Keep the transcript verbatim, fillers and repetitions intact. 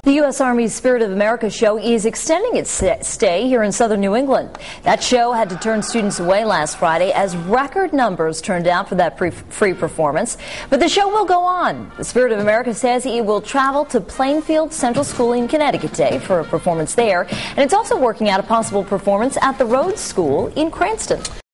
The U S Army's Spirit of America show is extending its stay here in southern New England. That show had to turn students away last Friday as record numbers turned out for that free performance. But the show will go on. The Spirit of America says it will travel to Plainfield Central School in Connecticut today for a performance there. And it's also working out a possible performance at the Rhodes School in Cranston.